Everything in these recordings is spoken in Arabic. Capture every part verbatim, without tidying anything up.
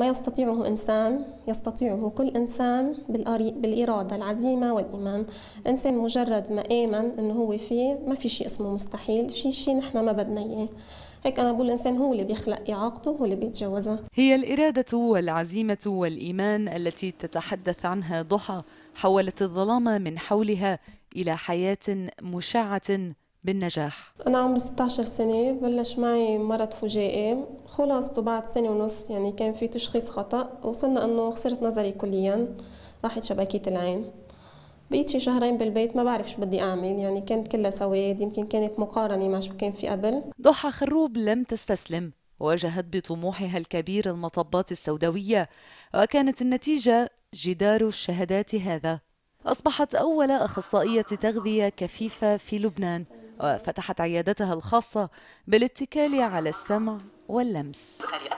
ما يستطيعه إنسان يستطيعه كل إنسان بالإرادة العزيمة والإيمان. إنسان مجرد ما آمن إنه هو فيه، ما في شيء اسمه مستحيل، في شيء نحن ما بدنا إياه. هيك أنا بقول الإنسان هو اللي بيخلق إعاقته، هو اللي بيتجاوزها. هي الإرادة والعزيمة والإيمان التي تتحدث عنها ضحى حولت الظلام من حولها إلى حياة مشعة بالنجاح. أنا عمري ستة عشر سنة، بلش معي مرض فجائي، خلاصته بعد سنة ونص يعني كان في تشخيص خطأ، وصلنا أنه خسرت نظري كليا، راحت شبكية العين. بقيت شي شهرين بالبيت ما بعرف شو بدي أعمل، يعني كانت كلها سواد، يمكن كانت مقارنة مع شو كان في قبل. ضحى خروب لم تستسلم، واجهت بطموحها الكبير المطبات السوداوية، وكانت النتيجة جدار الشهادات هذا. أصبحت أول أخصائية تغذية كفيفة في لبنان، وفتحت عيادتها الخاصة بالاتكال على السمع واللمس.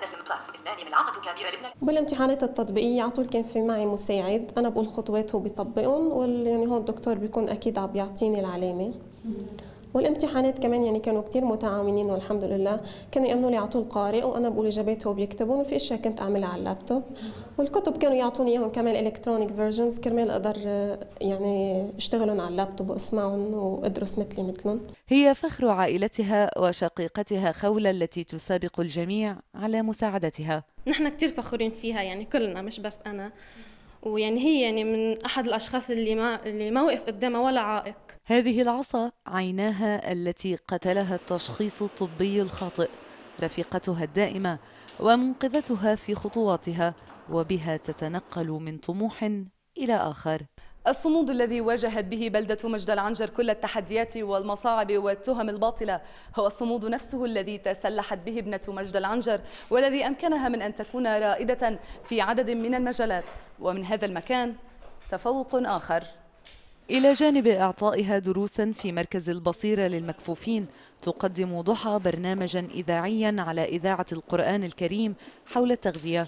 بالامتحانات التطبيقية على طول كان في معي مساعد، أنا بقول خطوات هو بيطبقهم، وال يعني هون الدكتور بيكون أكيد عم بيعطيني العلامة. والامتحانات كمان يعني كانوا كتير متعاونين والحمد لله، كانوا يأمنوا لي على طول قارئ وانا بقول اجابات هو بيكتبون، وفي اشياء كنت اعملها على اللابتوب، والكتب كانوا يعطوني اياهم كمان الكترونيك فيرجنز كرمال اقدر يعني اشتغلهم على اللابتوب واسمعهم وادرس مثلي مثلهم. هي فخر عائلتها وشقيقتها خولة التي تسابق الجميع على مساعدتها. نحن كتير فخورين فيها يعني كلنا مش بس انا، ويعني هي يعني من أحد الأشخاص اللي ما اللي ما وقف قدامها ولا عائق. هذه العصا عيناها التي قتلها التشخيص الطبي الخاطئ، رفيقتها الدائمة ومنقذتها في خطواتها، وبها تتنقل من طموح إلى آخر. الصمود الذي واجهت به بلدة مجد العنجر كل التحديات والمصاعب والتهم الباطلة هو الصمود نفسه الذي تسلحت به ابنة مجد العنجر، والذي أمكنها من أن تكون رائدة في عدد من المجالات، ومن هذا المكان تفوق آخر. إلى جانب إعطائها دروسا في مركز البصيرة للمكفوفين، تقدم ضحى برنامجا إذاعيا على إذاعة القرآن الكريم حول التغذية.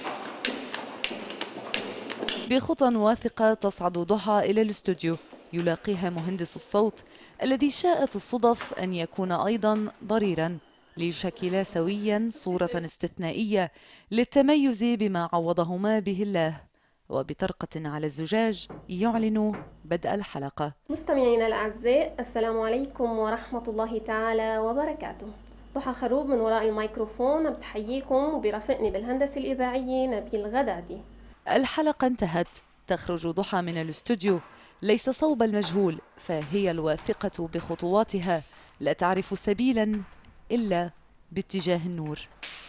بخطى واثقة تصعد ضحى إلى الاستوديو، يلاقيها مهندس الصوت الذي شاءت الصدف أن يكون أيضا ضريرا، ليشكلا سويا صورة استثنائية للتميز بما عوضهما به الله. وبطرقة على الزجاج يعلن بدء الحلقة. مستمعينا الأعزاء، السلام عليكم ورحمة الله تعالى وبركاته. ضحى خروب من وراء الميكروفون بتحييكم، وبرافقني بالهندسة الإذاعية نبيل غدادي. الحلقة انتهت، تخرج ضحى من الاستوديو ليس صوب المجهول، فهي الواثقة بخطواتها لا تعرف سبيلا إلا باتجاه النور.